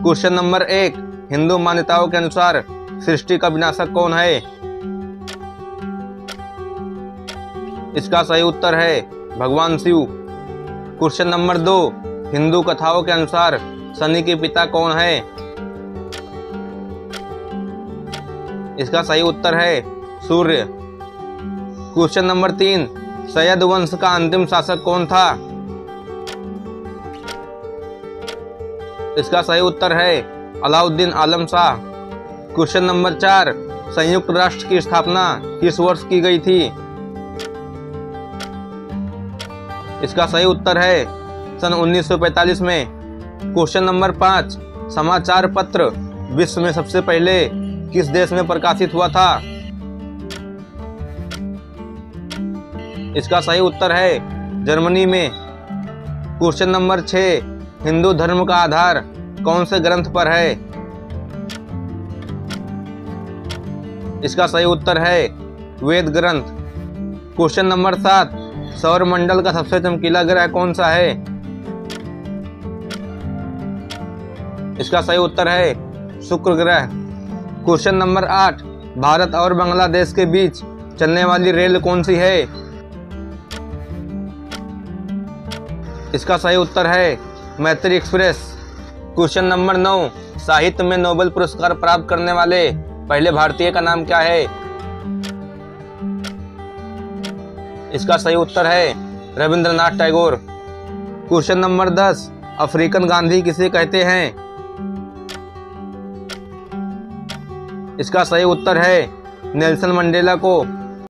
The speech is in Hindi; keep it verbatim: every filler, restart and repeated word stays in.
क्वेश्चन नंबर एक, हिंदू मान्यताओं के अनुसार सृष्टि का विनाशक कौन है? इसका सही उत्तर है भगवान शिव। क्वेश्चन नंबर दो, हिंदू कथाओं के अनुसार शनि के पिता कौन है? इसका सही उत्तर है सूर्य। क्वेश्चन नंबर तीन, सय्यद वंश का अंतिम शासक कौन था? इसका सही उत्तर है अलाउद्दीन आलम शाह। क्वेश्चन नंबर चार, संयुक्त राष्ट्र की स्थापना किस वर्ष की गई थी? इसका सही उत्तर है सन उन्नीस सौ पैंतालीस में। क्वेश्चन नंबर पाँच, समाचार पत्र विश्व में सबसे पहले किस देश में प्रकाशित हुआ था? इसका सही उत्तर है जर्मनी में। क्वेश्चन नंबर छह, हिंदू धर्म का आधार कौन से ग्रंथ पर है? इसका सही उत्तर है वेद ग्रंथ। क्वेश्चन नंबर सात, सौर मंडल का सबसे चमकीला ग्रह कौन सा है? इसका सही उत्तर है शुक्र ग्रह। क्वेश्चन नंबर आठ, भारत और बांग्लादेश के बीच चलने वाली रेल कौन सी है? इसका सही उत्तर है मैत्री एक्सप्रेस। क्वेश्चन नंबर नौ, साहित्य में नोबेल पुरस्कार प्राप्त करने वाले पहले भारतीय का नाम क्या है? इसका सही उत्तर है रविंद्रनाथ टैगोर। क्वेश्चन नंबर दस, अफ्रीकन गांधी किसे कहते हैं? इसका सही उत्तर है नेल्सन मंडेला को।